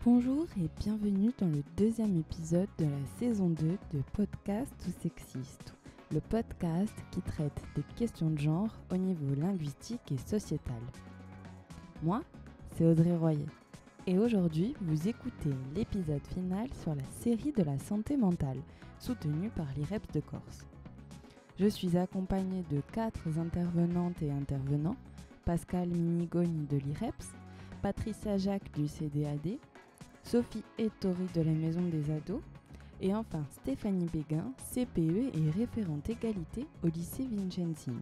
Bonjour et bienvenue dans le deuxième épisode de la saison 2 de Podcast ou Sexiste, le podcast qui traite des questions de genre au niveau linguistique et sociétal. Moi, c'est Audrey Royer et aujourd'hui vous écoutez l'épisode final sur la série de la santé mentale, soutenue par l'IREPS de Corse. Je suis accompagnée de 4 intervenantes et intervenants, Pascal Minigogne de l'IREPS, Patricia Jacques du CDAD, Sophie Ettori de la Maison des Ados et enfin Stéphanie Béguin, CPE et référente égalité au lycée Vincenzini.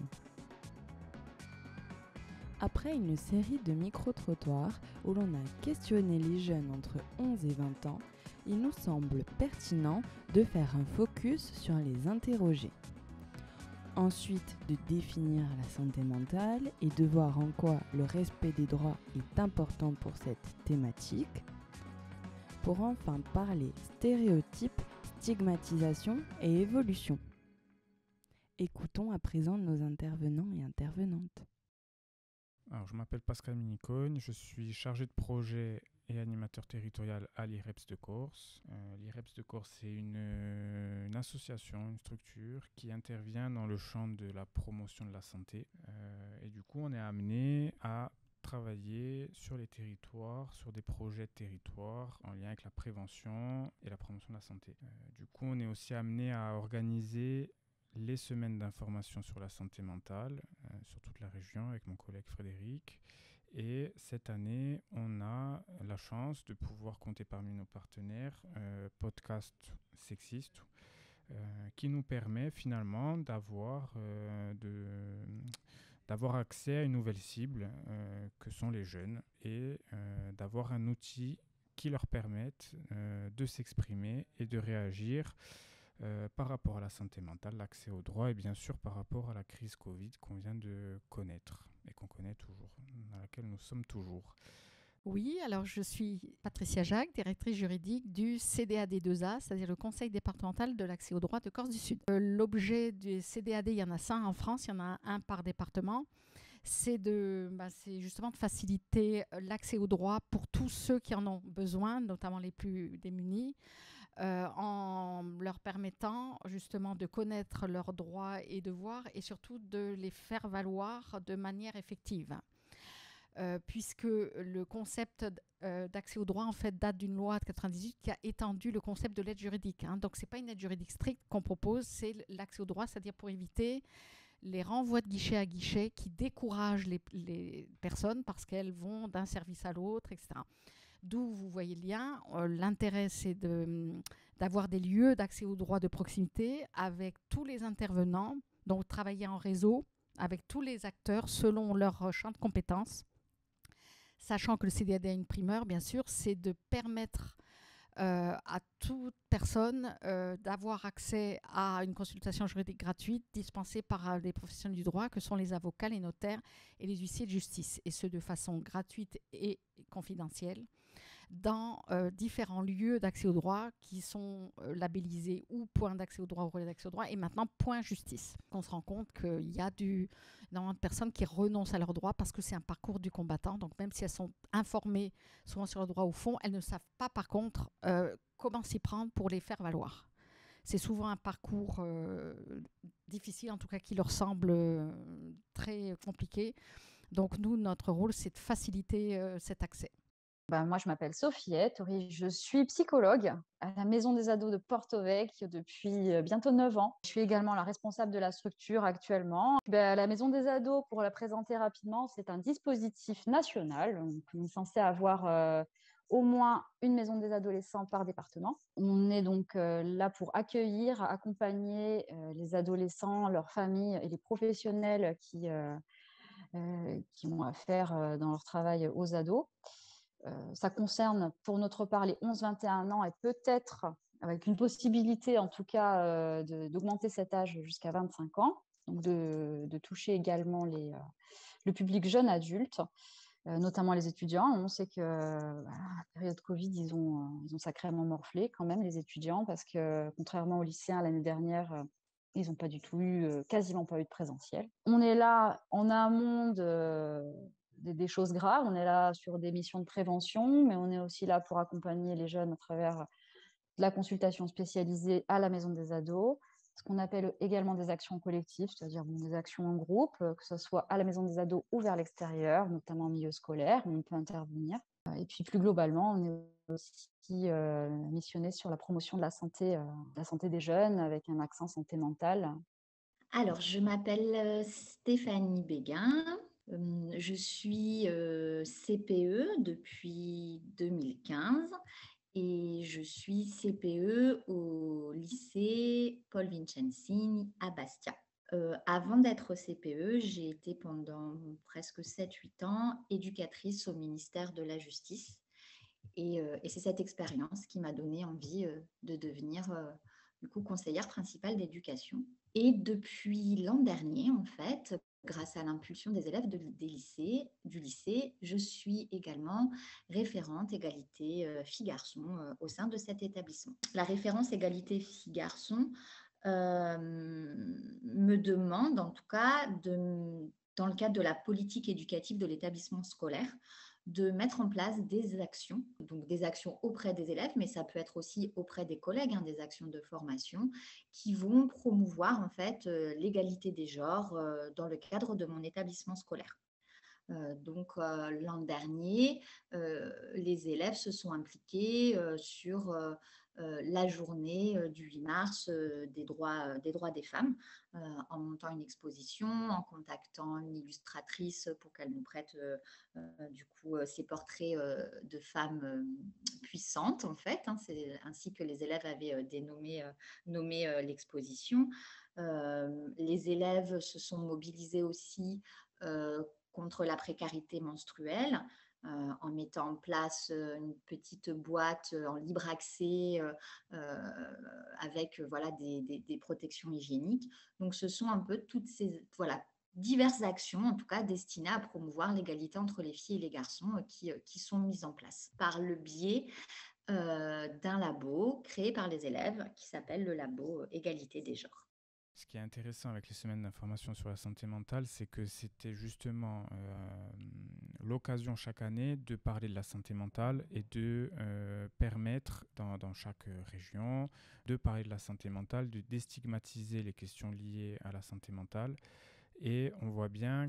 Après une série de micro-trottoirs où l'on a questionné les jeunes entre 11 et 20 ans, il nous semble pertinent de faire un focus sur les interrogés. Ensuite, de définir la santé mentale et de voir en quoi le respect des droits est important pour cette thématique. Pour enfin parler stéréotypes, stigmatisation et évolution. Écoutons à présent nos intervenants et intervenantes. Alors, je m'appelle Pascal Minicogne, je suis chargé de projet et animateur territorial à l'IREPS de Corse. L'IREPS de Corse, c'est une association, une structure qui intervient dans le champ de la promotion de la santé. Et du coup, on est amené à travailler sur les territoires, sur des projets de territoire en lien avec la prévention et la promotion de la santé. Du coup, on est aussi amené à organiser les semaines d'information sur la santé mentale sur toute la région avec mon collègue Frédéric. Et cette année, on a la chance de pouvoir compter parmi nos partenaires Podcast Sexiste qui nous permet finalement d'avoir accès à une nouvelle cible que sont les jeunes et d'avoir un outil qui leur permette de s'exprimer et de réagir par rapport à la santé mentale, l'accès aux droits et bien sûr par rapport à la crise Covid qu'on vient de connaître et qu'on connaît toujours, dans laquelle nous sommes toujours. Oui, alors je suis Patricia Jacques, directrice juridique du CDAD2A, c'est-à-dire le Conseil départemental de l'accès aux droits de Corse du Sud. L'objet du CDAD, il y en a 5 en France, il y en a un par département. C'est justement de faciliter l'accès aux droits pour tous ceux qui en ont besoin, notamment les plus démunis, en leur permettant justement de connaître leurs droits et devoirs et surtout de les faire valoir de manière effective. Puisque le concept d'accès aux droits en fait date d'une loi de 1998 qui a étendu le concept de l'aide juridique. Donc c'est pas une aide juridique stricte qu'on propose, c'est l'accès aux droits, c'est-à-dire pour éviter les renvois de guichet à guichet qui découragent les personnes parce qu'elles vont d'un service à l'autre, etc. D'où vous voyez le lien. L'intérêt, c'est d'avoir des lieux d'accès aux droits de proximité avec tous les intervenants, donc travailler en réseau avec tous les acteurs selon leur champ de compétences. Sachant que le CDAD a une primeur, bien sûr, c'est de permettre à toute personne d'avoir accès à une consultation juridique gratuite dispensée par les professionnels du droit que sont les avocats, les notaires et les huissiers de justice, et ce de façon gratuite et confidentielle dans différents lieux d'accès au droit qui sont labellisés ou point d'accès au droit ou relais d'accès au droit et maintenant point justice. On se rend compte qu'il y a énormément de personnes qui renoncent à leurs droits parce que c'est un parcours du combattant. Donc même si elles sont informées souvent sur le droit au fond, elles ne savent pas par contre comment s'y prendre pour les faire valoir. C'est souvent un parcours difficile, en tout cas qui leur semble très compliqué. Donc nous, notre rôle, c'est de faciliter cet accès. Moi, je m'appelle Sophie Ettori, je suis psychologue à la Maison des Ados de Porto Vecchio depuis bientôt 9 ans. Je suis également la responsable de la structure actuellement. La Maison des Ados, pour la présenter rapidement, c'est un dispositif national. On est censé avoir au moins une maison des adolescents par département. On est donc là pour accueillir, accompagner les adolescents, leurs familles et les professionnels qui ont affaire dans leur travail aux ados. Ça concerne pour notre part les 11-21 ans et peut-être avec une possibilité en tout cas d'augmenter cet âge jusqu'à 25 ans, donc de toucher également le public jeune adulte, notamment les étudiants. On sait que la période Covid, ils ont sacrément morflé quand même les étudiants parce que contrairement aux lycéens l'année dernière, ils n'ont pas du tout quasiment pas eu de présentiel. On est là en amont des choses graves. On est là sur des missions de prévention, mais on est aussi là pour accompagner les jeunes à travers de la consultation spécialisée à la maison des ados, ce qu'on appelle également des actions collectives, c'est-à-dire des actions en groupe, que ce soit à la maison des ados ou vers l'extérieur, notamment en milieu scolaire, où on peut intervenir. Et puis plus globalement, on est aussi missionné sur la promotion de la santé des jeunes, avec un accent santé mentale. Alors, je m'appelle Stéphanie Béguin. Je suis CPE depuis 2015 et je suis CPE au lycée Paul Vincenzini à Bastia. Avant d'être CPE, j'ai été pendant presque 7-8 ans éducatrice au ministère de la Justice. Et c'est cette expérience qui m'a donné envie de devenir du coup conseillère principale d'éducation. Et depuis l'an dernier, en fait, grâce à l'impulsion des élèves du lycée, je suis également référente égalité filles-garçons au sein de cet établissement. La référence égalité filles-garçons me demande, en tout cas, dans le cadre de la politique éducative de l'établissement scolaire, de mettre en place des actions, donc des actions auprès des élèves, mais ça peut être aussi auprès des collègues, des actions de formation qui vont promouvoir en fait l'égalité des genres dans le cadre de mon établissement scolaire. Donc l'an dernier, les élèves se sont impliqués sur la journée du 8 mars des droits des femmes, en montant une exposition, en contactant une illustratrice pour qu'elle nous prête du coup ces portraits de femmes puissantes en fait. C'est ainsi que les élèves avaient nommé l'exposition. Les élèves se sont mobilisés aussi contre la précarité menstruelle, en mettant en place une petite boîte en libre accès avec des protections hygiéniques. Donc, ce sont un peu toutes ces diverses actions, en tout cas destinées à promouvoir l'égalité entre les filles et les garçons qui sont mises en place par le biais d'un labo créé par les élèves qui s'appelle le labo Égalité des genres. Ce qui est intéressant avec les semaines d'information sur la santé mentale, c'est que c'était justement l'occasion chaque année de parler de la santé mentale et de permettre dans chaque région de parler de la santé mentale, de déstigmatiser les questions liées à la santé mentale. Et on voit bien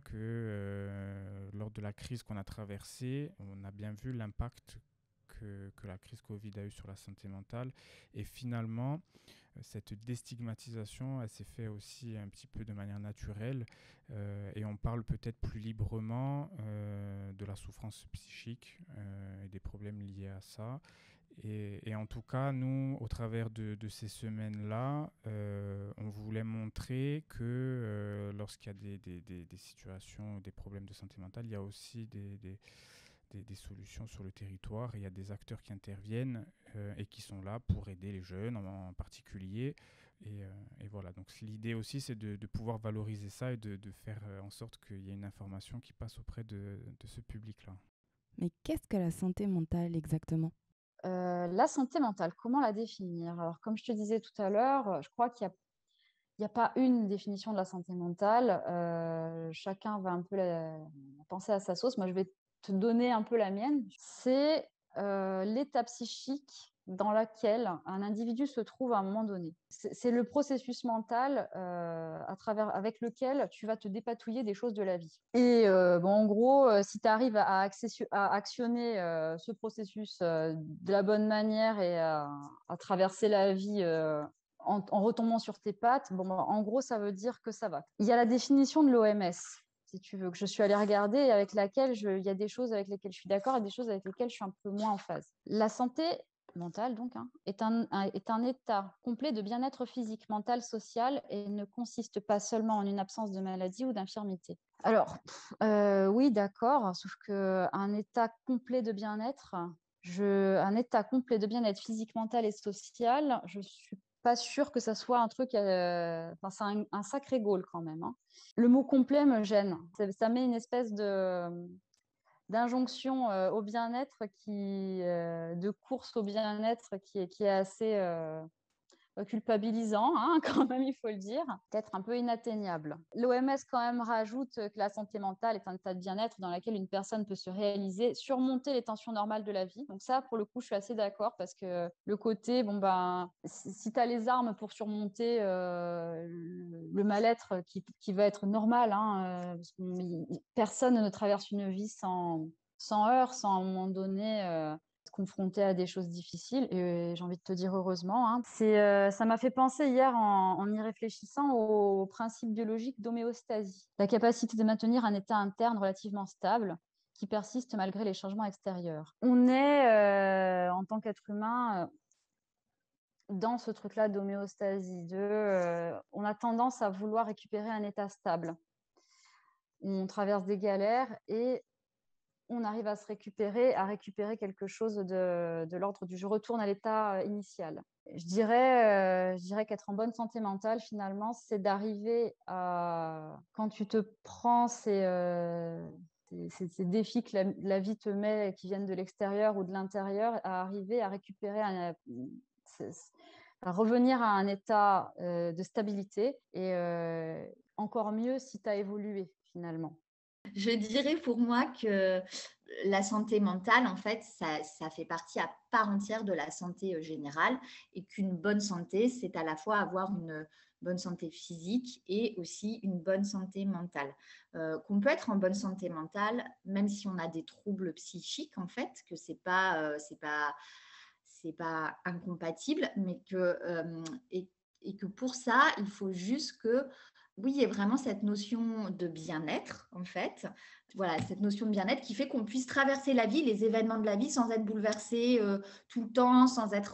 que lors de la crise qu'on a traversée, on a bien vu l'impact que la crise Covid a eu sur la santé mentale. Et finalement, cette déstigmatisation, elle s'est faite aussi un petit peu de manière naturelle et on parle peut-être plus librement de la souffrance psychique et des problèmes liés à ça. Et en tout cas, nous, au travers de ces semaines-là, on voulait montrer que lorsqu'il y a des situations, des problèmes de santé mentale, il y a aussi des solutions sur le territoire. Il y a des acteurs qui interviennent et qui sont là pour aider les jeunes en particulier. Et voilà, donc l'idée aussi, c'est de pouvoir valoriser ça et de faire en sorte qu'il y ait une information qui passe auprès de ce public-là. Mais qu'est-ce que la santé mentale exactement ? La santé mentale, comment la définir ? Alors, comme je te disais tout à l'heure, je crois qu'il n'y a pas une définition de la santé mentale. Chacun va un peu penser à sa sauce. Moi, je vais te donner un peu la mienne. C'est l'état psychique dans lequel un individu se trouve à un moment donné. C'est le processus mental avec lequel tu vas te dépatouiller des choses de la vie. Et en gros, si tu arrives à actionner ce processus de la bonne manière et à traverser la vie en retombant sur tes pattes, en gros, ça veut dire que ça va. Il y a la définition de l'OMS, si tu veux, que je suis allée regarder et avec laquelle il y a des choses avec lesquelles je suis d'accord et des choses avec lesquelles je suis un peu moins en phase. La santé mentale, donc, est un état complet de bien-être physique, mental, social et ne consiste pas seulement en une absence de maladie ou d'infirmité. Alors, oui, d'accord, sauf qu'un état complet de bien-être, un état complet de bien-être physique, mental et social, je suis pas sûre que ça soit un truc, c'est un sacré goal quand même. Le mot complet me gêne. Ça met une espèce d'injonction au bien-être, de course au bien-être qui est assez culpabilisant, hein, quand même, il faut le dire, peut-être un peu inatteignable. L'OMS quand même rajoute que la santé mentale est un état de bien-être dans lequel une personne peut se réaliser, surmonter les tensions normales de la vie. Donc ça, pour le coup, je suis assez d'accord parce que le côté, si tu as les armes pour surmonter le mal-être qui va être normal, hein, parce que personne ne traverse une vie sans heurts, sans à un moment donné confrontée à des choses difficiles et j'ai envie de te dire heureusement. Hein. Ça m'a fait penser hier en y réfléchissant au principe biologique d'homéostasie, la capacité de maintenir un état interne relativement stable qui persiste malgré les changements extérieurs. On est, en tant qu'être humain, dans ce truc-là d'homéostasie, on a tendance à vouloir récupérer un état stable. On traverse des galères et on arrive à récupérer quelque chose de l'ordre du je retourne à l'état initial. Je dirais qu'être en bonne santé mentale, finalement, c'est d'arriver à, quand tu te prends ces défis que la vie te met, qui viennent de l'extérieur ou de l'intérieur, à arriver à récupérer à revenir à un état de stabilité et encore mieux si tu as évolué finalement. Je dirais pour moi que la santé mentale, en fait, ça fait partie à part entière de la santé générale et qu'une bonne santé, c'est à la fois avoir une bonne santé physique et aussi une bonne santé mentale. Qu'on peut être en bonne santé mentale, même si on a des troubles psychiques, en fait, que c'est pas incompatible, mais et que pour ça, il faut juste que oui, il y a vraiment cette notion de bien-être, en fait. Voilà, cette notion de bien-être qui fait qu'on puisse traverser la vie, les événements de la vie, sans être bouleversé tout le temps,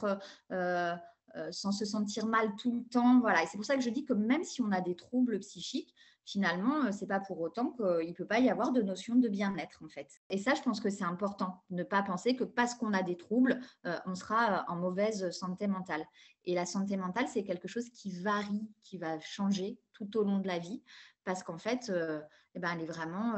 sans se sentir mal tout le temps. Voilà. Et c'est pour ça que je dis que même si on a des troubles psychiques, finalement, ce n'est pas pour autant qu'il ne peut pas y avoir de notion de bien-être, en fait. Et ça, je pense que c'est important, ne pas penser que parce qu'on a des troubles, on sera en mauvaise santé mentale. Et la santé mentale, c'est quelque chose qui varie, qui va changer tout au long de la vie, parce qu'en fait, elle est vraiment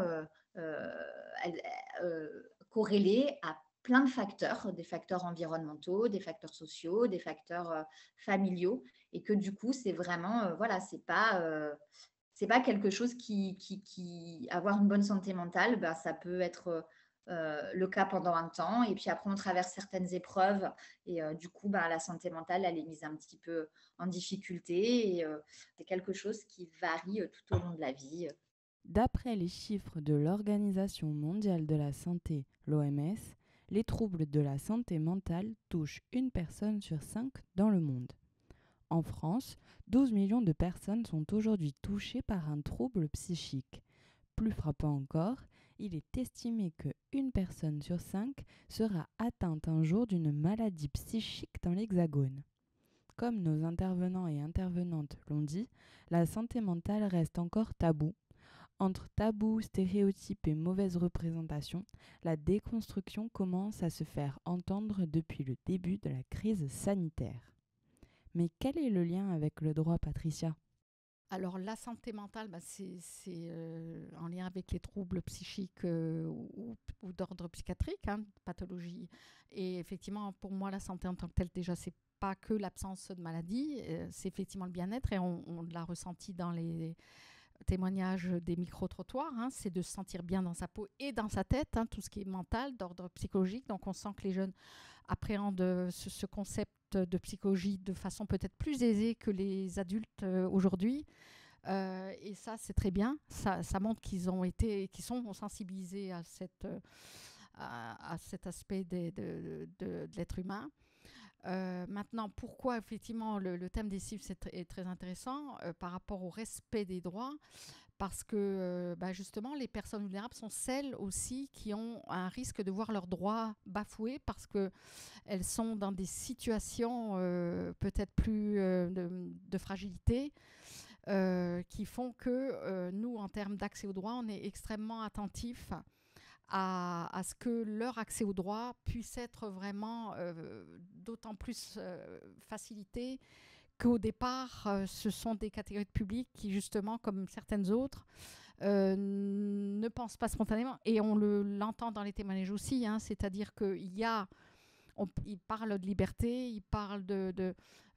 corrélée à plein de facteurs, des facteurs environnementaux, des facteurs sociaux, des facteurs familiaux, et que du coup, c'est vraiment, c'est pas quelque chose avoir une bonne santé mentale, ça peut être le cas pendant un temps, et puis après on traverse certaines épreuves et du coup la santé mentale elle est mise un petit peu en difficulté et c'est quelque chose qui varie tout au long de la vie. D'après les chiffres de l'Organisation mondiale de la santé, l'OMS, les troubles de la santé mentale touchent une personne sur 5 dans le monde. En France, 12 millions de personnes sont aujourd'hui touchées par un trouble psychique. Plus frappant encore, il est estimé qu'une personne sur 5 sera atteinte un jour d'une maladie psychique dans l'Hexagone. Comme nos intervenants et intervenantes l'ont dit, la santé mentale reste encore tabou. Entre tabous, stéréotypes et mauvaises représentations, la déconstruction commence à se faire entendre depuis le début de la crise sanitaire. Mais quel est le lien avec le droit, Patricia ? Alors, la santé mentale, c'est en lien avec les troubles psychiques ou d'ordre psychiatrique, pathologie. Et effectivement, pour moi, la santé en tant que telle, déjà, c'est pas que l'absence de maladie, c'est effectivement le bien-être. Et on l'a ressenti dans les témoignages des micro-trottoirs, c'est de se sentir bien dans sa peau et dans sa tête, tout ce qui est mental, d'ordre psychologique. Donc, on sent que les jeunes appréhendent ce concept de psychologie de façon peut-être plus aisée que les adultes aujourd'hui. Et ça, c'est très bien. Ça montre qu'ils sont sensibilisés à cet aspect de l'être humain. Maintenant, pourquoi effectivement le thème des cibles est très intéressant par rapport au respect des droits, parce que justement les personnes vulnérables sont celles aussi qui ont un risque de voir leurs droits bafoués parce qu'elles sont dans des situations peut-être plus de fragilité qui font que nous, en termes d'accès aux droits, on est extrêmement attentifs à ce que leur accès aux droits puisse être vraiment d'autant plus facilité qu'au départ, ce sont des catégories de public qui, justement, comme certaines autres, ne pensent pas spontanément. Et on l'entend dans les témoignages aussi, c'est-à-dire qu'il parlent de liberté, ils parlent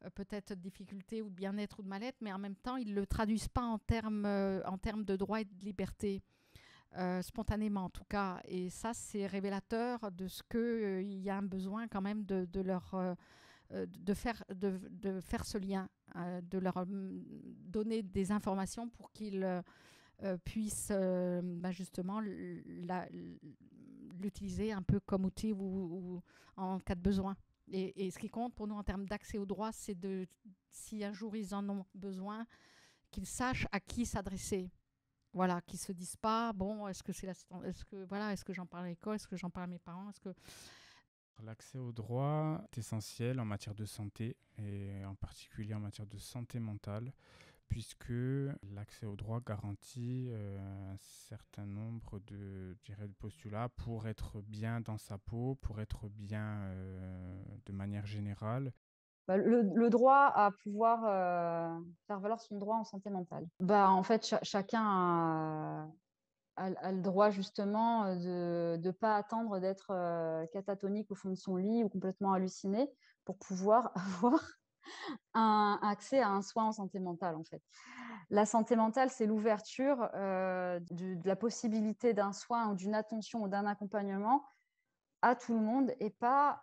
peut-être de difficultés ou de bien-être ou de mal-être, mais en même temps, ils ne le traduisent pas en termes de droit et de liberté, spontanément en tout cas. Et ça, c'est révélateur de ce qu'il y a un besoin quand même de faire ce lien, de leur donner des informations pour qu'ils puissent justement l'utiliser un peu comme outil ou en cas de besoin. Et ce qui compte pour nous en termes d'accès aux droits, c'est si un jour ils en ont besoin, qu'ils sachent à qui s'adresser. Voilà, qu'ils ne se disent pas, bon, est-ce que j'en parle à l'école, est-ce que j'en parle à mes parents, L'accès au droit est essentiel en matière de santé et en particulier en matière de santé mentale, puisque l'accès au droit garantit un certain nombre de postulats pour être bien dans sa peau, pour être bien de manière générale. Le droit à pouvoir faire valoir son droit en santé mentale. En fait, chacun a le droit justement de ne pas attendre d'être catatonique au fond de son lit ou complètement halluciné pour pouvoir avoir un accès à un soin en santé mentale, en fait. La santé mentale, c'est l'ouverture de la possibilité d'un soin ou d'une attention ou d'un accompagnement à tout le monde et pas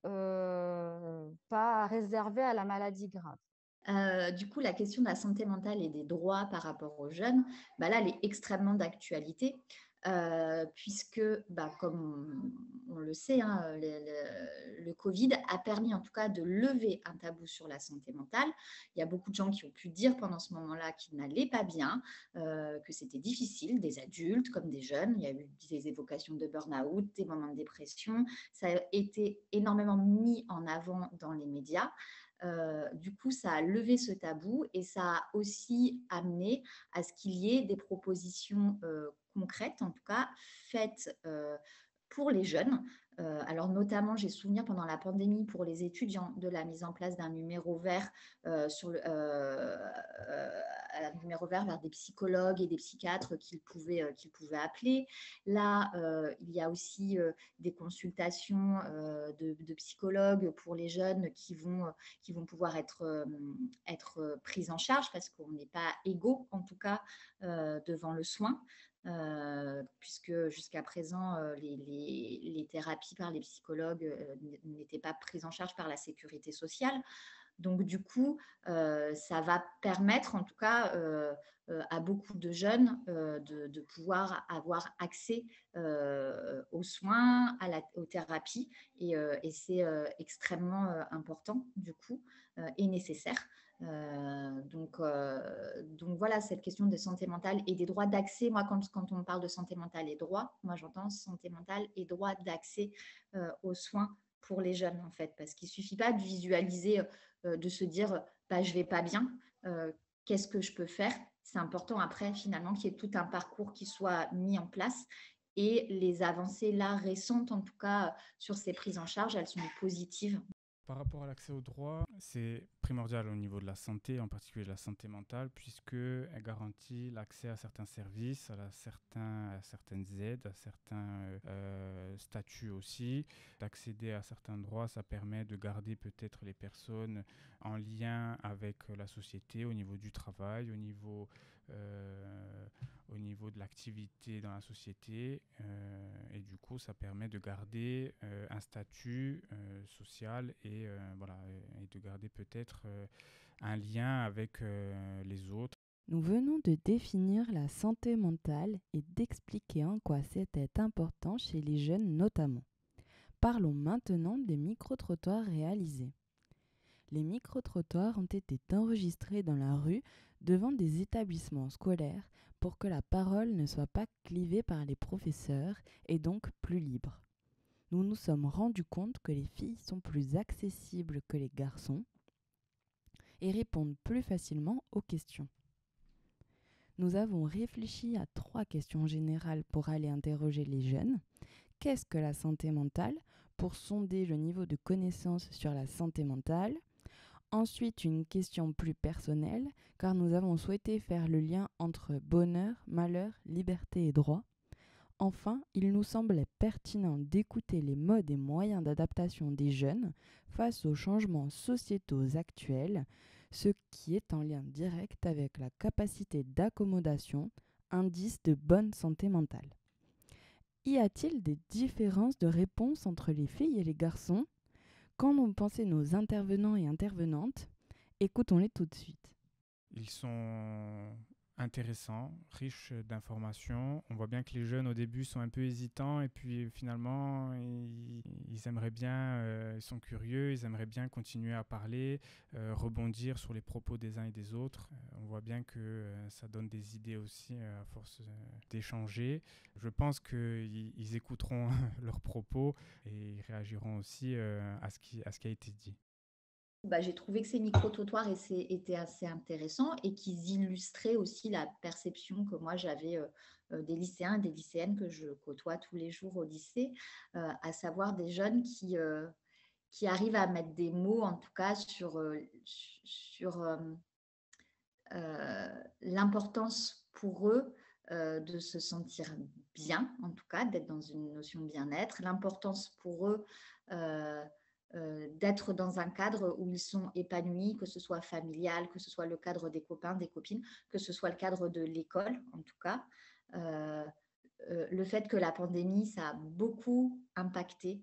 réservé à la maladie grave. Du coup, la question de la santé mentale et des droits par rapport aux jeunes, là, elle est extrêmement d'actualité, puisque, comme on le sait, hein, le Covid a permis en tout cas de lever un tabou sur la santé mentale. Il y a beaucoup de gens qui ont pu dire pendant ce moment-là qu'ils n'allaient pas bien, que c'était difficile, des adultes comme des jeunes. Il y a eu des évocations de burn-out, des moments de dépression. Ça a été énormément mis en avant dans les médias. Du coup, ça a levé ce tabou et ça a aussi amené à ce qu'il y ait des propositions concrètes, en tout cas faites pour les jeunes. Alors notamment, j'ai souvenir pendant la pandémie pour les étudiants de la mise en place d'un numéro vert un numéro vert vers des psychologues et des psychiatres qu'ils pouvaient appeler. Là, il y a aussi des consultations de psychologues pour les jeunes qui vont pouvoir être prises en charge parce qu'on n'est pas égaux, en tout cas, devant le soin. Puisque jusqu'à présent, les thérapies par les psychologues n'étaient pas prises en charge par la sécurité sociale. Donc, du coup, ça va permettre, en tout cas, à beaucoup de jeunes de pouvoir avoir accès aux soins, aux thérapies. Et c'est extrêmement important, du coup, et nécessaire. Donc voilà, cette question de santé mentale et des droits d'accès. Moi, quand on me parle de santé mentale et droits, moi, j'entends santé mentale et droit d'accès aux soins pour les jeunes, en fait, parce qu'il ne suffit pas de visualiser, de se dire je vais pas bien, qu'est-ce que je peux faire. C'est important après, finalement, qu'il y ait tout un parcours qui soit mis en place. Et les avancées là récentes, en tout cas, sur ces prises en charge, elles sont positives. Par rapport à l'accès au droit, c'est primordial au niveau de la santé, en particulier de la santé mentale, puisqu'elle garantit l'accès à certains services, à certaines aides, à certains statuts aussi. D'accéder à certains droits, ça permet de garder peut-être les personnes en lien avec la société, au niveau du travail, au niveau de l'activité dans la société, et du coup ça permet de garder un statut social et de garder peut-être un lien avec les autres. Nous venons de définir la santé mentale et d'expliquer en quoi c'était important chez les jeunes notamment. Parlons maintenant des micro-trottoirs réalisés. Les micro-trottoirs ont été enregistrés dans la rue devant des établissements scolaires pour que la parole ne soit pas clivée par les professeurs et donc plus libre. Nous nous sommes rendus compte que les filles sont plus accessibles que les garçons et répondent plus facilement aux questions. Nous avons réfléchi à 3 questions générales pour aller interroger les jeunes. Qu'est-ce que la santé mentale? Pour sonder le niveau de connaissance sur la santé mentale. Ensuite, une question plus personnelle, car nous avons souhaité faire le lien entre bonheur, malheur, liberté et droit. Enfin, il nous semblait pertinent d'écouter les modes et moyens d'adaptation des jeunes face aux changements sociétaux actuels, ce qui est en lien direct avec la capacité d'accommodation, indice de bonne santé mentale. Y a-t-il des différences de réponse entre les filles et les garçons ? Qu'en ont pensé nos intervenants et intervenantes ? Écoutons-les tout de suite. Ils sont intéressants, riches d'informations. On voit bien que les jeunes au début sont un peu hésitants et puis finalement ils aimeraient bien, ils sont curieux, ils aimeraient bien continuer à parler, rebondir sur les propos des uns et des autres. On voit bien que ça donne des idées aussi à force d'échanger. Je pense qu'ils écouteront leurs propos et ils réagiront aussi à ce qui a été dit. J'ai trouvé que ces micro-trottoirs étaient assez intéressants et qu'ils illustraient aussi la perception que moi j'avais des lycéens et des lycéennes que je côtoie tous les jours au lycée, à savoir des jeunes qui arrivent à mettre des mots, en tout cas, sur l'importance pour eux de se sentir bien, en tout cas, d'être dans une notion de bien-être, l'importance pour eux d'être dans un cadre où ils sont épanouis, que ce soit familial, que ce soit le cadre des copains, des copines, que ce soit le cadre de l'école, en tout cas. Le fait que la pandémie, ça a beaucoup impacté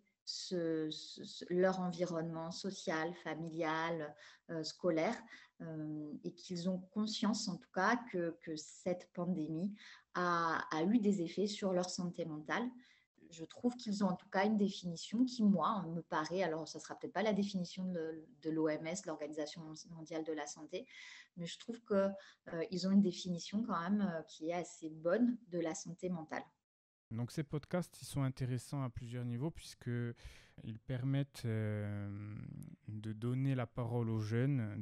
leur environnement social, familial, scolaire, et qu'ils ont conscience, en tout cas, que cette pandémie a eu des effets sur leur santé mentale. Je trouve qu'ils ont en tout cas une définition qui, moi, me paraît, alors ça ne sera peut-être pas la définition de l'OMS, l'Organisation mondiale de la santé, mais je trouve qu'ils ont une définition quand même qui est assez bonne de la santé mentale. Donc ces podcasts, ils sont intéressants à plusieurs niveaux puisqu'ils permettent de donner la parole aux jeunes,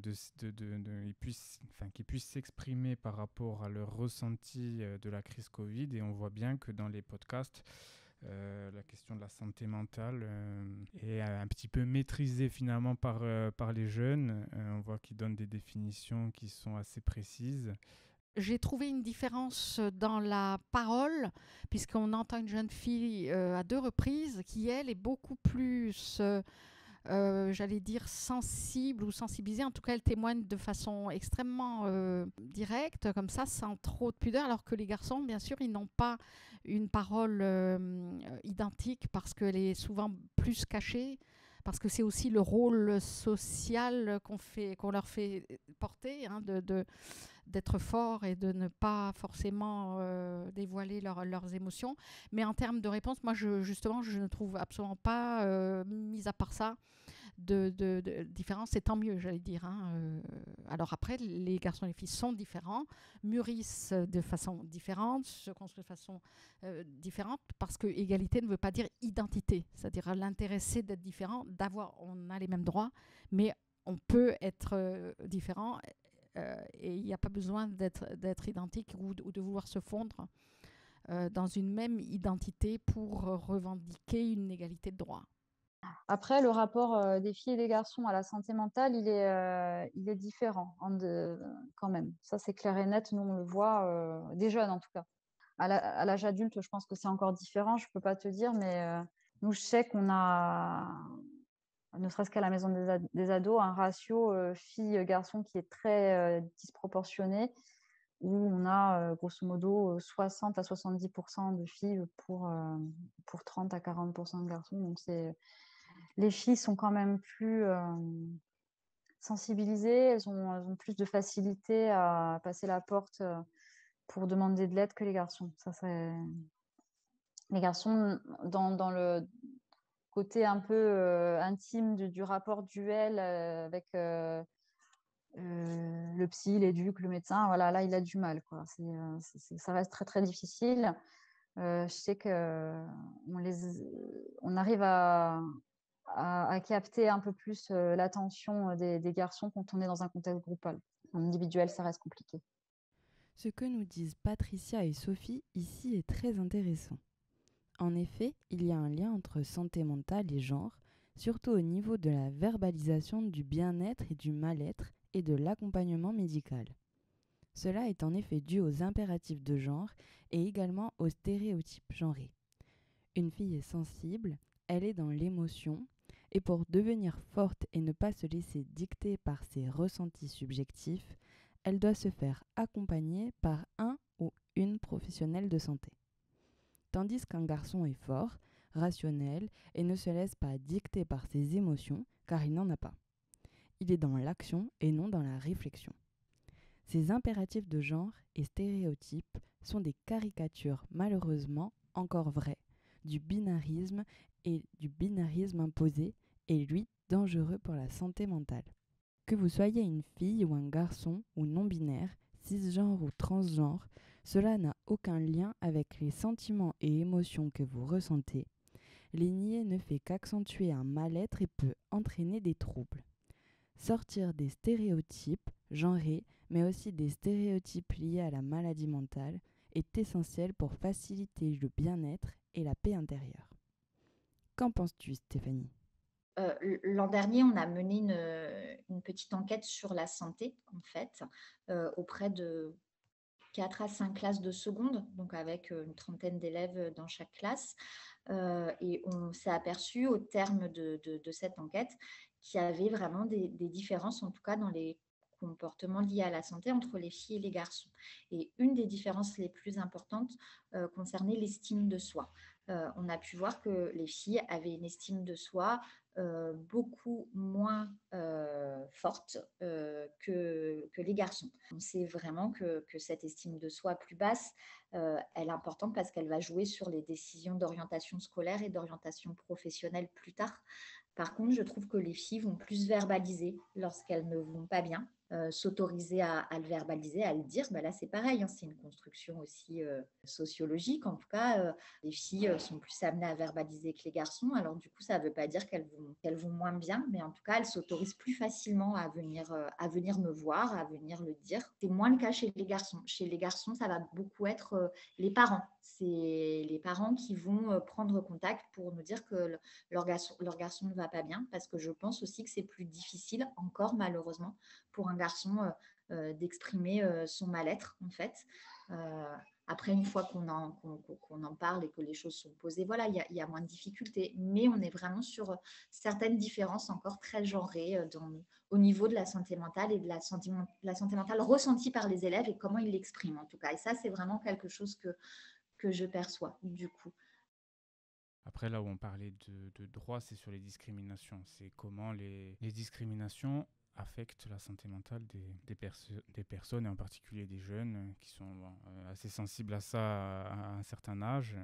qu'ils puissent s'exprimer par rapport à leur ressenti de la crise Covid. Et on voit bien que dans les podcasts, la question de la santé mentale est un petit peu maîtrisée finalement par les jeunes. On voit qu'ils donnent des définitions qui sont assez précises. J'ai trouvé une différence dans la parole, puisqu'on entend une jeune fille à 2 reprises qui, elle, est beaucoup plus, j'allais dire, sensible ou sensibilisée. En tout cas, elle témoigne de façon extrêmement directe, comme ça, sans trop de pudeur, alors que les garçons, bien sûr, ils n'ont pas une parole identique parce qu'elle est souvent plus cachée, parce que c'est aussi le rôle social qu'on leur fait porter, hein, d'être fort et de ne pas forcément dévoiler leurs émotions. Mais en termes de réponse, moi, je ne trouve absolument pas, mis à part ça, de différence. C'est tant mieux, j'allais dire. Hein. Alors après, les garçons et les filles sont différents, mûrissent de façon différente, se construisent de façon différente, parce que égalité ne veut pas dire identité. C'est-à-dire l'intérêt, c'est d'être différent, on a les mêmes droits, mais on peut être différent. Et il n'y a pas besoin d'être identique ou de vouloir se fondre dans une même identité pour revendiquer une égalité de droits. Après, le rapport des filles et des garçons à la santé mentale, il est différent quand même. Ça, c'est clair et net. Nous, on le voit, des jeunes en tout cas. À l'âge adulte, je pense que c'est encore différent. Je ne peux pas te dire, mais nous, je sais qu'on a, ne serait-ce qu'à la maison des ados, un ratio filles-garçons qui est très disproportionné, où on a grosso modo 60 à 70% de filles pour 30 à 40% de garçons. Donc, les filles sont quand même plus sensibilisées, elles ont plus de facilité à passer la porte pour demander de l'aide que les garçons. Les garçons, dans le côté un peu intime du rapport duel avec le psy, l'éduc, le médecin, voilà, là, il a du mal, quoi. Ça reste très, très difficile. Je sais qu'on arrive à capter un peu plus l'attention des garçons quand on est dans un contexte groupal. En individuel, ça reste compliqué. Ce que nous disent Patricia et Sophie ici est très intéressant. En effet, il y a un lien entre santé mentale et genre, surtout au niveau de la verbalisation du bien-être et du mal-être et de l'accompagnement médical. Cela est en effet dû aux impératifs de genre et également aux stéréotypes genrés. Une fille est sensible, elle est dans l'émotion, et pour devenir forte et ne pas se laisser dicter par ses ressentis subjectifs, elle doit se faire accompagner par un ou une professionnelle de santé. Tandis qu'un garçon est fort, rationnel et ne se laisse pas dicter par ses émotions car il n'en a pas. Il est dans l'action et non dans la réflexion. Ces impératifs de genre et stéréotypes sont des caricatures malheureusement encore vraies du binarisme imposé et lui dangereux pour la santé mentale. Que vous soyez une fille ou un garçon ou non-binaire, cisgenre ou transgenre, cela n'a aucun lien avec les sentiments et émotions que vous ressentez. Les nier ne fait qu'accentuer un mal-être et peut entraîner des troubles. Sortir des stéréotypes genrés, mais aussi des stéréotypes liés à la maladie mentale, est essentiel pour faciliter le bien-être et la paix intérieure. Qu'en penses-tu, Stéphanie ? L'an dernier, on a mené une petite enquête sur la santé, en fait, auprès de 4 à 5 classes de seconde, donc avec une trentaine d'élèves dans chaque classe. Et on s'est aperçu au terme de cette enquête qu'il y avait vraiment des différences, en tout cas dans les comportements liés à la santé entre les filles et les garçons. Et une des différences les plus importantes concernait l'estime de soi. On a pu voir que les filles avaient une estime de soi beaucoup moins forte que les garçons. On sait vraiment que cette estime de soi plus basse, elle est importante parce qu'elle va jouer sur les décisions d'orientation scolaire et d'orientation professionnelle plus tard. Par contre, je trouve que les filles vont plus verbaliser lorsqu'elles ne vont pas bien, s'autoriser à le verbaliser, à le dire. Là, c'est pareil, hein, c'est une construction aussi sociologique. En tout cas, les filles sont plus amenées à verbaliser que les garçons. Alors, du coup, ça ne veut pas dire qu'elles vont moins bien, mais en tout cas, elles s'autorisent plus facilement à venir me voir, à venir le dire. C'est moins le cas chez les garçons. Chez les garçons, ça va beaucoup être les parents. C'est les parents qui vont prendre contact pour nous dire que leur garçon ne va pas bien, parce que je pense aussi que c'est plus difficile, encore malheureusement, pour un garçon d'exprimer son mal-être, en fait. Après, une fois qu'on en parle et que les choses sont posées, voilà, il y a moins de difficultés. Mais on est vraiment sur certaines différences encore très genrées au niveau de la santé mentale et de la santé mentale ressentie par les élèves et comment ils l'expriment, en tout cas. Et ça, c'est vraiment quelque chose que je perçois, du coup. Après, là où on parlait de droit, c'est sur les discriminations. C'est comment les discriminations affectent la santé mentale des personnes, et en particulier des jeunes, qui sont assez sensibles à ça à un certain âge.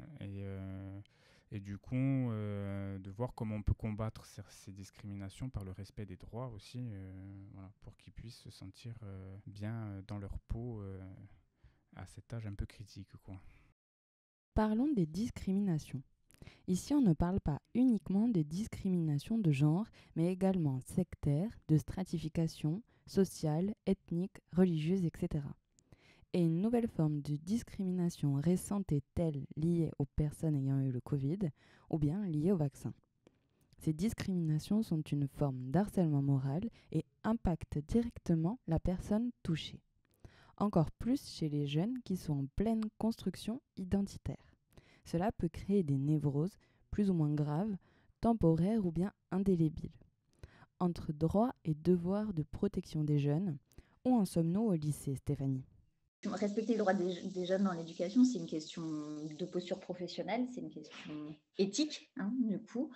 Et du coup, de voir comment on peut combattre ces discriminations par le respect des droits aussi, voilà, pour qu'ils puissent se sentir bien dans leur peau à cet âge un peu critique, quoi. Parlons des discriminations. Ici, on ne parle pas uniquement de discrimination de genre, mais également sectaire, de stratification, sociale, ethnique, religieuse, etc. Et une nouvelle forme de discrimination récente est-elle liée aux personnes ayant eu le Covid ou bien liée au vaccin ? Ces discriminations sont une forme d'harcèlement moral et impactent directement la personne touchée. Encore plus chez les jeunes qui sont en pleine construction identitaire. Cela peut créer des névroses plus ou moins graves, temporaires ou bien indélébiles. Entre droit et devoir de protection des jeunes, où en sommes-nous au lycée, Stéphanie ? Respecter les droits des jeunes dans l'éducation, c'est une question de posture professionnelle, c'est une question éthique, hein, du coup.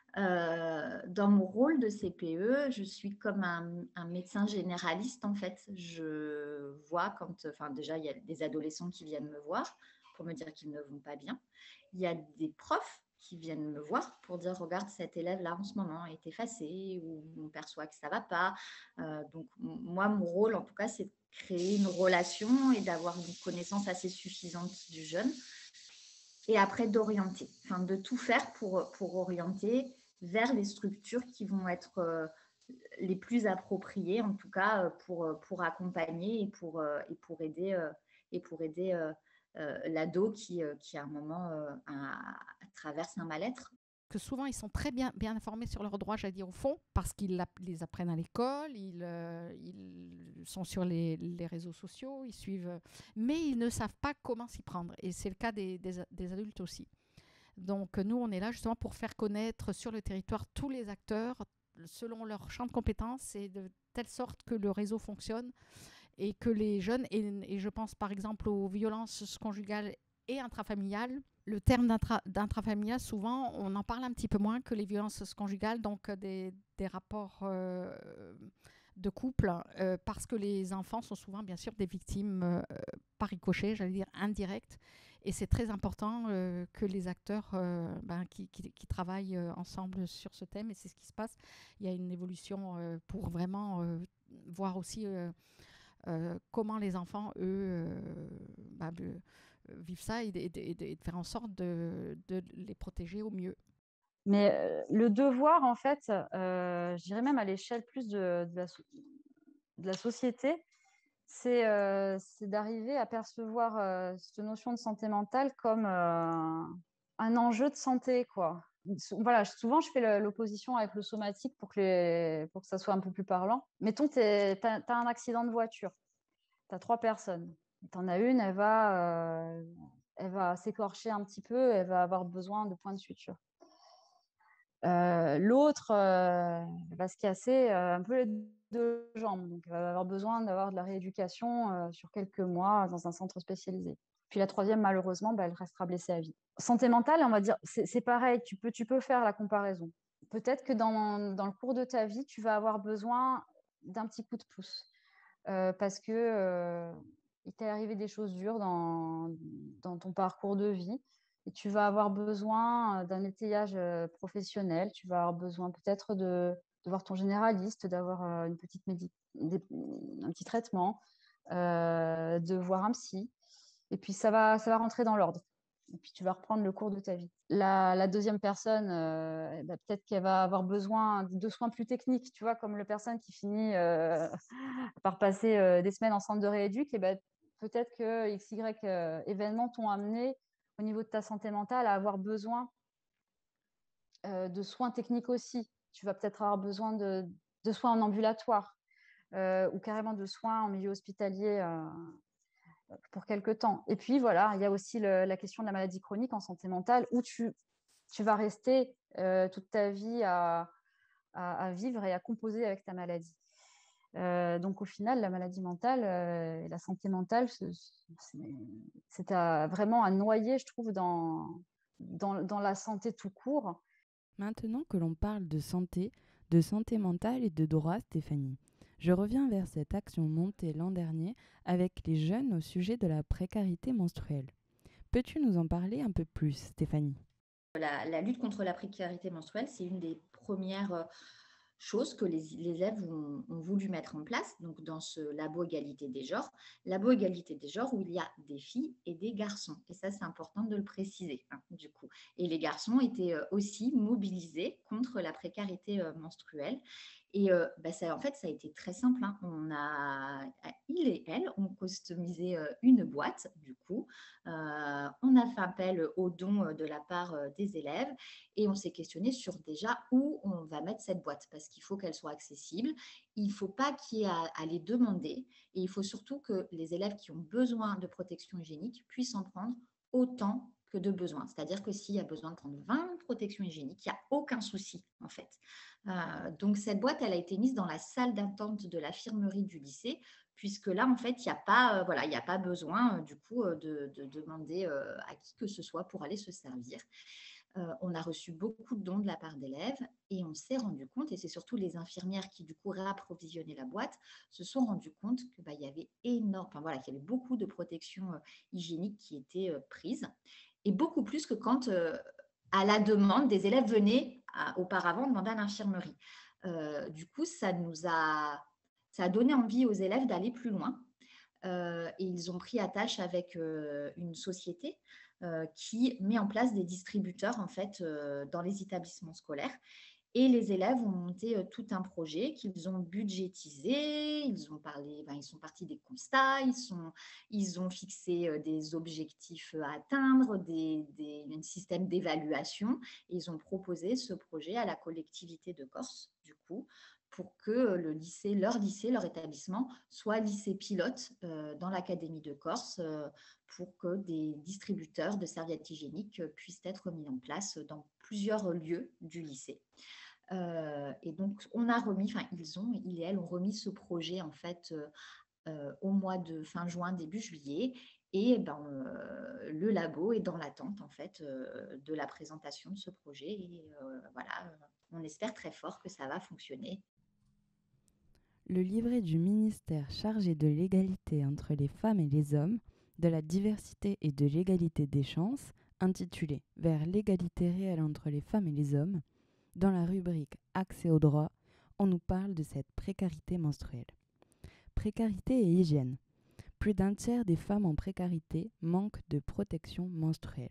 Dans mon rôle de CPE, je suis comme un médecin généraliste, en fait. Je vois déjà, il y a des adolescents qui viennent me voir pour me dire qu'ils ne vont pas bien. Il y a des profs qui viennent me voir pour dire, regarde, cet élève-là, en ce moment, est effacé ou on perçoit que ça ne va pas. Donc, moi, mon rôle, en tout cas, c'est de créer une relation et d'avoir une connaissance assez suffisante du jeune. Et après, d'orienter, de tout faire pour orienter vers les structures qui vont être les plus appropriées, en tout cas pour accompagner et pour aider l'ado qui à un moment traverse un mal-être. que souvent ils sont très bien informés sur leurs droits, j'allais dire au fond, parce qu'ils les apprennent à l'école, ils sont sur les réseaux sociaux, ils suivent, mais ils ne savent pas comment s'y prendre. Et c'est le cas des adultes aussi. Donc nous, on est là justement pour faire connaître sur le territoire tous les acteurs selon leur champ de compétences et de telle sorte que le réseau fonctionne et que les jeunes, et je pense par exemple aux violences conjugales et intrafamiliales. Le terme d'intrafamilial, souvent, on en parle un petit peu moins que les violences conjugales, donc des rapports de couple, parce que les enfants sont souvent, bien sûr, des victimes par ricochet, j'allais dire indirectes. Et c'est très important que les acteurs qui travaillent ensemble sur ce thème, et c'est ce qui se passe. Il y a une évolution pour vraiment voir aussi comment les enfants, eux, vivent ça et de faire en sorte de les protéger au mieux. Mais le devoir, en fait, je dirais même à l'échelle plus de la société, c'est d'arriver à percevoir cette notion de santé mentale comme un enjeu de santé, quoi. Voilà, souvent, je fais l'opposition avec le somatique pour que ça soit un peu plus parlant. Mettons, tu as un accident de voiture. Tu as 3 personnes. Tu en as une, elle va s'écorcher un petit peu, elle va avoir besoin de points de suture. L'autre va se casser un peu les 2 jambes. Donc, elle va avoir besoin d'avoir de la rééducation sur quelques mois dans un centre spécialisé. Puis la 3e, malheureusement, elle restera blessée à vie. Santé mentale, on va dire, c'est pareil, tu peux faire la comparaison. Peut-être que dans le cours de ta vie, tu vas avoir besoin d'un petit coup de pouce parce que il t'est arrivé des choses dures dans ton parcours de vie. Et tu vas avoir besoin d'un étayage professionnel, tu vas avoir besoin peut-être de voir ton généraliste, d'avoir un petit traitement, de voir un psy. Et puis, ça va rentrer dans l'ordre. Et puis, tu vas reprendre le cours de ta vie. La 2e personne, peut-être qu'elle va avoir besoin de soins plus techniques, tu vois, comme la personne qui finit par passer des semaines en centre de rééduc. Et peut-être que XY événements t'ont amené au niveau de ta santé mentale à avoir besoin de soins techniques aussi. Tu vas peut-être avoir besoin de soins en ambulatoire ou carrément de soins en milieu hospitalier pour quelque temps. Et puis voilà, il y a aussi la question de la maladie chronique en santé mentale où tu vas rester toute ta vie à vivre et à composer avec ta maladie. Donc au final, la maladie mentale et la santé mentale, c'est vraiment à noyer, je trouve, dans la santé tout court. Maintenant que l'on parle de santé mentale et de droit, Stéphanie, je reviens vers cette action montée l'an dernier avec les jeunes au sujet de la précarité menstruelle. Peux-tu nous en parler un peu plus, Stéphanie ? La lutte contre la précarité menstruelle, c'est une des premières choses que les élèves ont voulu mettre en place, donc dans ce labo égalité des genres où il y a des filles et des garçons. Et ça, c'est important de le préciser, du coup. Et les garçons étaient aussi mobilisés contre la précarité menstruelle. Et en fait, ça a été très simple. Il et elle ont customisé une boîte, du coup. On a fait appel aux dons de la part des élèves et on s'est questionné sur déjà où on va mettre cette boîte parce qu'il faut qu'elle soit accessible. Il ne faut pas qu'il y ait à les demander et il faut surtout que les élèves qui ont besoin de protection hygiénique puissent en prendre autant que de besoin. C'est-à-dire que s'il y a besoin de prendre 20 protections hygiéniques, il n'y a aucun souci en fait. Donc cette boîte, elle a été mise dans la salle d'attente de l'infirmerie du lycée puisque là, en fait, il n'y a pas besoin du coup de demander à qui que ce soit pour aller se servir. On a reçu beaucoup de dons de la part d'élèves et on s'est rendu compte, et c'est surtout les infirmières qui du coup réapprovisionnaient la boîte, se sont rendu compte qu'il y avait qu'il y avait beaucoup de protections hygiéniques qui étaient prises et beaucoup plus que quand à la demande des élèves venaient auparavant demander à l'infirmerie. Du coup, ça a donné envie aux élèves d'aller plus loin et ils ont pris attache avec une société qui met en place des distributeurs en fait dans les établissements scolaires. Et les élèves ont monté tout un projet qu'ils ont budgétisé, ils sont partis des constats, ils ont fixé des objectifs à atteindre, un système d'évaluation, et ils ont proposé ce projet à la collectivité de Corse, du coup, pour que leur établissement, soit lycée pilote dans l'Académie de Corse, pour que des distributeurs de serviettes hygiéniques puissent être mis en place dans plusieurs lieux du lycée. Et donc, ils et elles ont remis ce projet en fait au mois de fin juin, début juillet. Et le labo est dans l'attente en fait de la présentation de ce projet. Et voilà, on espère très fort que ça va fonctionner. Le livret du ministère chargé de l'égalité entre les femmes et les hommes, de la diversité et de l'égalité des chances, intitulé Vers l'égalité réelle entre les femmes et les hommes, dans la rubrique Accès au droit, on nous parle de cette précarité menstruelle. Précarité et hygiène. Plus d'un tiers des femmes en précarité manquent de protection menstruelle.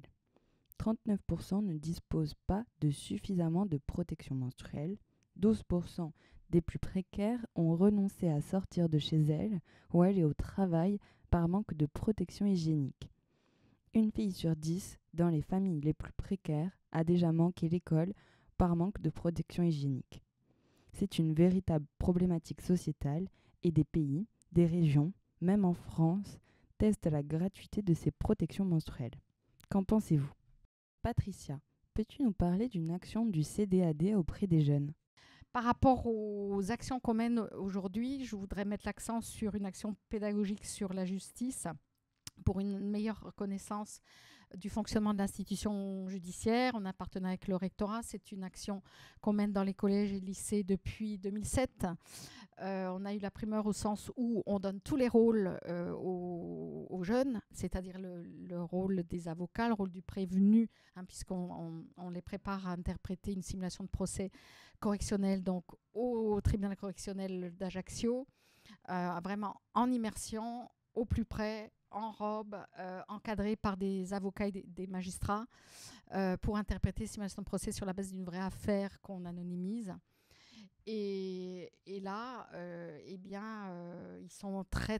39% ne disposent pas de suffisamment de protection menstruelle. 12% des plus précaires ont renoncé à sortir de chez elles ou aller au travail par manque de protection hygiénique. Une fille sur 10 dans les familles les plus précaires a déjà manqué l'école par manque de protection hygiénique. C'est une véritable problématique sociétale et des pays, des régions, même en France, testent la gratuité de ces protections menstruelles. Qu'en pensez-vous ? Patricia, peux-tu nous parler d'une action du CDAD auprès des jeunes ? Par rapport aux actions qu'on mène aujourd'hui, je voudrais mettre l'accent sur une action pédagogique sur la justice pour une meilleure connaissance du fonctionnement de l'institution judiciaire. On a un partenariat avec le rectorat. C'est une action qu'on mène dans les collèges et lycées depuis 2007. On a eu la primeur au sens où on donne tous les rôles aux jeunes, c'est-à-dire le rôle des avocats, le rôle du prévenu, puisqu'on les prépare à interpréter une simulation de procès correctionnel donc au tribunal correctionnel d'Ajaccio, vraiment en immersion, au plus près, en robe, encadré par des avocats et des magistrats pour interpréter simulation de procès sur la base d'une vraie affaire qu'on anonymise. Et là, ils sont très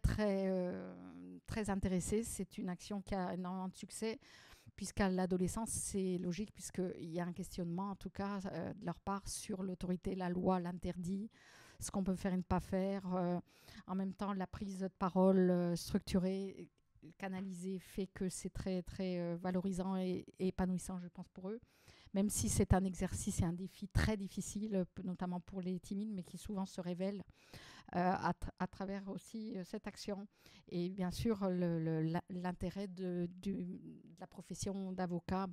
intéressés. C'est une action qui a énormément de succès, puisqu'à l'adolescence, c'est logique, puisqu'il y a un questionnement, en tout cas, de leur part, sur l'autorité, la loi, l'interdit, ce qu'on peut faire et ne pas faire. En même temps, la prise de parole structurée, canalisée, fait que c'est très valorisant et épanouissant, je pense, pour eux. Même si c'est un exercice et un défi très difficile, notamment pour les timides, mais qui souvent se révèlent à travers aussi cette action. Et bien sûr, l'intérêt de la profession d'avocat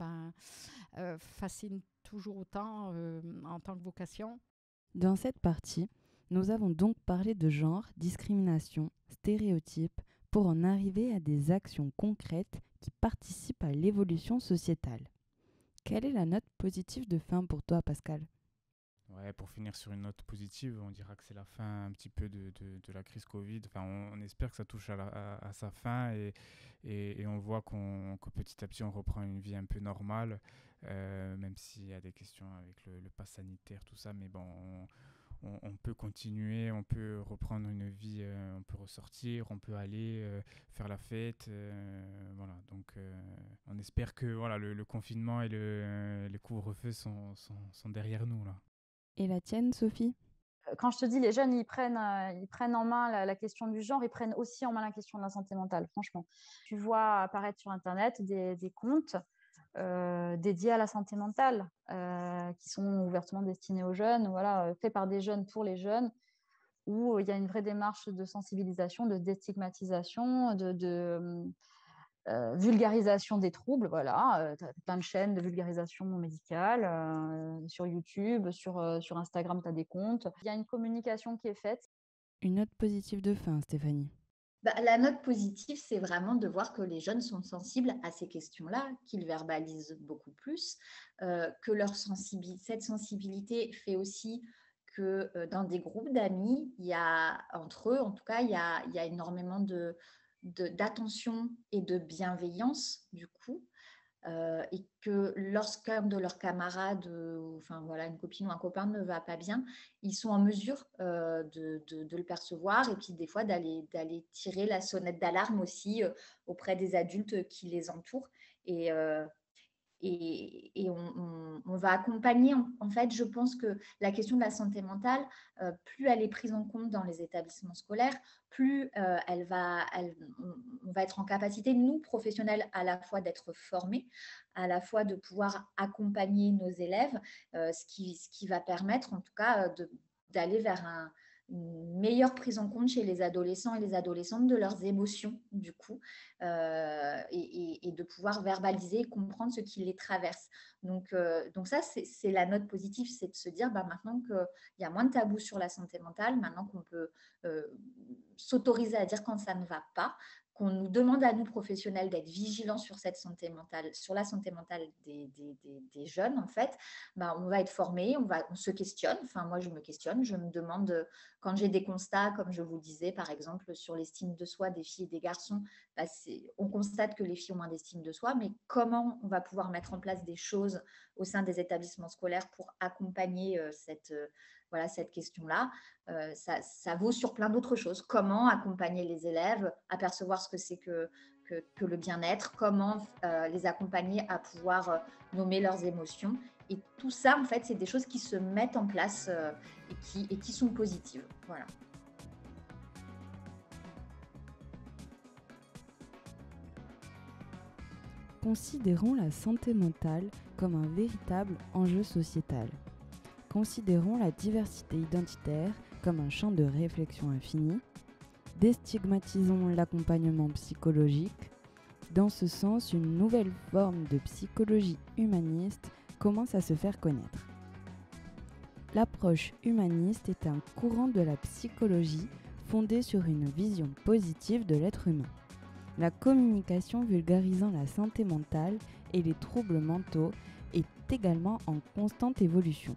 fascine toujours autant en tant que vocation. Dans cette partie, nous avons donc parlé de genre, discrimination, stéréotypes, pour en arriver à des actions concrètes qui participent à l'évolution sociétale. Quelle est la note positive de fin pour toi, Pascal ? Ouais, pour finir sur une note positive, on dira que c'est la fin un petit peu de la crise Covid. Enfin, on espère que ça touche à sa fin et on voit que petit à petit on reprend une vie un peu normale, même s'il y a des questions avec le pass sanitaire, tout ça. Mais bon, on peut continuer, on peut reprendre une vie, on peut ressortir, on peut aller faire la fête. Voilà, donc on espère que voilà, le confinement et les couvre-feux sont derrière nous là. Et la tienne, Sophie ? Quand je te dis les jeunes, ils prennent en main la question du genre, ils prennent aussi en main la question de la santé mentale, franchement. Tu vois apparaître sur Internet des comptes dédiés à la santé mentale qui sont ouvertement destinés aux jeunes, voilà, faits par des jeunes pour les jeunes, où il y a une vraie démarche de sensibilisation, de déstigmatisation, de vulgarisation des troubles, voilà, tu as plein de chaînes de vulgarisation médicale sur YouTube, sur Instagram, tu as des comptes. Il y a une communication qui est faite. Une note positive de fin, Stéphanie. La note positive, c'est vraiment de voir que les jeunes sont sensibles à ces questions-là, qu'ils verbalisent beaucoup plus, que cette sensibilité fait aussi que dans des groupes d'amis, il y a, entre eux, en tout cas, il y a énormément d'attention et de bienveillance, du coup. et que lorsqu'un de leurs camarades, une copine ou un copain ne va pas bien, ils sont en mesure de le percevoir et puis des fois d'aller tirer la sonnette d'alarme aussi auprès des adultes qui les entourent. Et, on va accompagner, en fait, je pense que la question de la santé mentale, plus elle est prise en compte dans les établissements scolaires, plus on va être en capacité, nous, professionnels, à la fois d'être formés, à la fois de pouvoir accompagner nos élèves, ce qui va permettre, en tout cas, d'aller vers une meilleure prise en compte chez les adolescents et les adolescentes de leurs émotions, du coup, et de pouvoir verbaliser et comprendre ce qui les traverse. Donc ça, c'est la note positive, c'est de se dire maintenant qu'il y a moins de tabous sur la santé mentale, maintenant qu'on peut s'autoriser à dire quand ça ne va pas, qu'on nous demande à nous professionnels d'être vigilants sur cette santé mentale, sur la santé mentale des jeunes, en fait, on va être formés, on se questionne. Enfin, moi, je me questionne, je me demande, quand j'ai des constats, comme je vous le disais, par exemple, sur l'estime de soi des filles et des garçons, on constate que les filles ont moins d'estime de soi, mais comment on va pouvoir mettre en place des choses au sein des établissements scolaires pour accompagner cette question-là. Ça vaut sur plein d'autres choses. Comment accompagner les élèves à percevoir ce que c'est que le bien-être, comment les accompagner à pouvoir nommer leurs émotions. Et tout ça, en fait, c'est des choses qui se mettent en place et qui sont positives. Voilà. Considérons la santé mentale comme un véritable enjeu sociétal. Considérons la diversité identitaire comme un champ de réflexion infini. Déstigmatisons l'accompagnement psychologique. Dans ce sens, une nouvelle forme de psychologie humaniste commence à se faire connaître. L'approche humaniste est un courant de la psychologie fondé sur une vision positive de l'être humain. La communication vulgarisant la santé mentale et les troubles mentaux est également en constante évolution.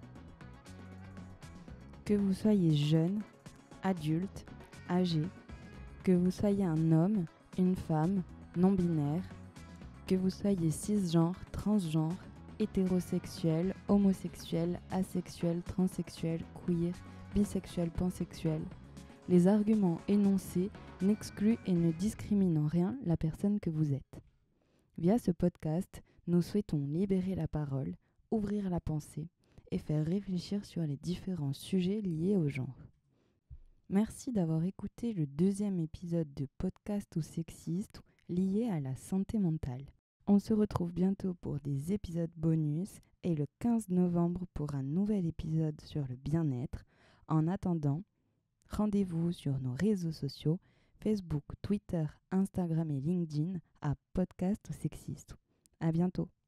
Que vous soyez jeune, adulte, âgé, que vous soyez un homme, une femme, non-binaire, que vous soyez cisgenre, transgenre, hétérosexuel, homosexuel, asexuel, transsexuel, queer, bisexuel, pansexuel, les arguments énoncés n'excluent et ne discriminent en rien la personne que vous êtes. Via ce podcast, nous souhaitons libérer la parole, ouvrir la pensée et faire réfléchir sur les différents sujets liés au genre. Merci d'avoir écouté le 2e épisode de Podcast ou Sexiste lié à la santé mentale. On se retrouve bientôt pour des épisodes bonus et le 15 novembre pour un nouvel épisode sur le bien-être. En attendant, rendez-vous sur nos réseaux sociaux, Facebook, Twitter, Instagram et LinkedIn à Podcast ou Sexiste. À bientôt.